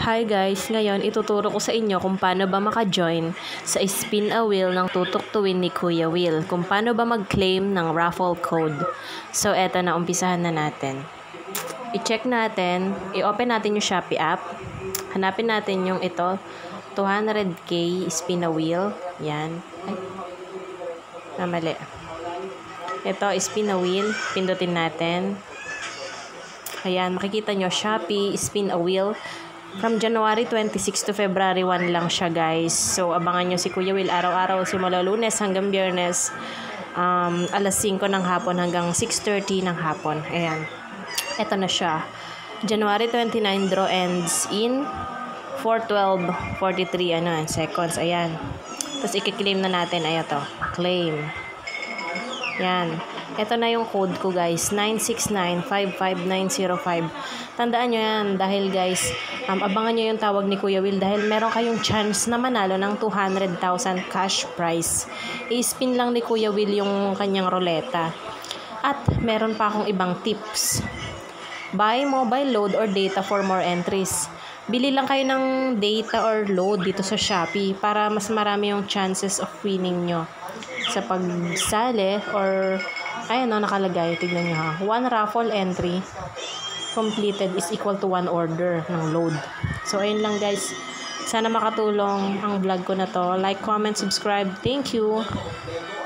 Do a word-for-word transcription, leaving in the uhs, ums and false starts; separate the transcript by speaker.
Speaker 1: Hi guys, ngayon ituturo ko sa inyo kung paano ba maka-join sa Spin a Wheel ng Tutuktuin ni Kuya Will. Kung paano ba mag-claim ng raffle code. So eto na, umpisahan na natin. I-check natin, i-open natin yung Shopee app. Hanapin natin yung ito, two hundred K Spin a Wheel. Yan. Ay, namali. Ito, Spin a Wheel. Pindutin natin. Ayan, makikita nyo, Shopee, Spin a Wheel. From January twenty-six to February one lang siya, guys. So, abangan nyo si Kuya Will araw-araw simula Lunes hanggang Biyernes. Um, alas singko ng hapon hanggang six thirty ng hapon. Ayan. Ito na siya. January twenty-nine, draw ends in four twelve forty-three ano, seconds. Ayan. Tapos, i-claim na natin. Ayan to. Claim. Yan. Ito na yung code ko, guys. nine six nine five five nine zero five. Tandaan nyo yan. Dahil, guys, um, abangan nyo yung tawag ni Kuya Will. Dahil meron kayong chance na manalo ng two hundred thousand cash prize. I-spin lang ni Kuya Will yung kanyang roleta. At meron pa akong ibang tips. Buy mobile load or data for more entries. Bili lang kayo ng data or load dito sa Shopee para mas marami yung chances of winning nyo sa pagsali or ayan o, nakalagay, tignan nyo ha, one raffle entry completed is equal to one order ng load. So ayun lang, guys, sana makatulong ang vlog ko na to. Like, comment, subscribe. Thank you.